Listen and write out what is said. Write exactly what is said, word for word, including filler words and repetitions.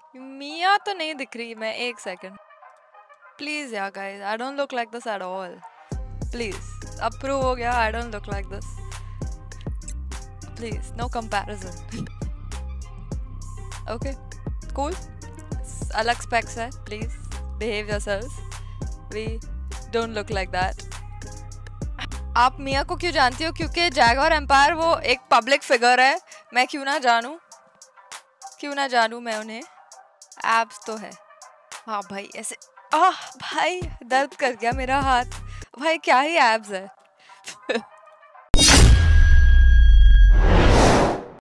मिया तो नहीं दिख रही मैं, एक सेकंड प्लीज यार guys, I don't look like this at all. Please approve हो गया, I don't look like this, please no comparison. Okay cool, अलग स्पेक्स है, please behave yourselves, we don't look like that. आप मिया को क्यों जानती हो? क्योंकि जैगवार एम्पायर वो एक पब्लिक फिगर है, मैं क्यों ना जानूं, क्यों ना जानूं मैं उन्हें। एब्स तो है, हाँ भाई ऐसे, आह भाई दर्द कर गया मेरा हाथ, भाई क्या ही एब्स है।